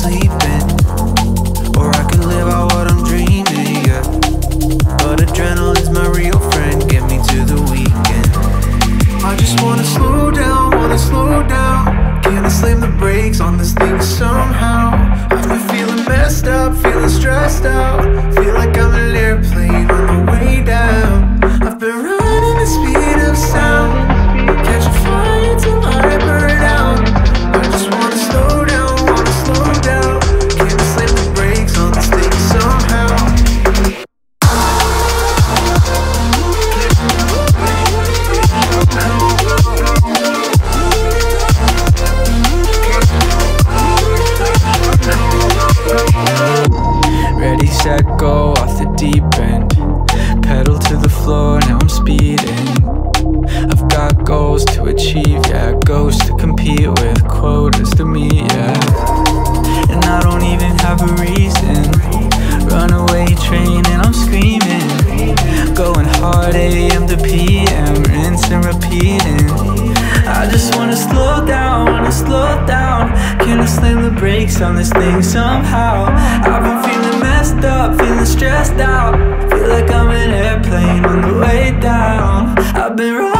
sleeping, or I could live out what I'm dreaming, yeah. But adrenaline's my real friend, get me to the weekend. I just wanna slow down, Can I slam the brakes on this thing somehow? I've been feeling messed up, feeling stressed out. Feel like I'm an airplane on the way down. I've been running the speed of sound, catch a fire till I burn out. I just wanna slow down, Can I slam the brakes on this thing somehow? Ready, set, go, off the deep end. Pedal to the floor, now I'm speeding. I've got goals to achieve, yeah. Goals to compete with, quotas to meet, yeah. And I don't even have a reason. Runaway train and I'm screaming. Going hard AM to PM, rinse and repeating. I just wanna slow down, Can I slam the brakes on this thing somehow? I've been feeling messed up, feeling stressed out. Feel like I'm an airplane on the way down. I've been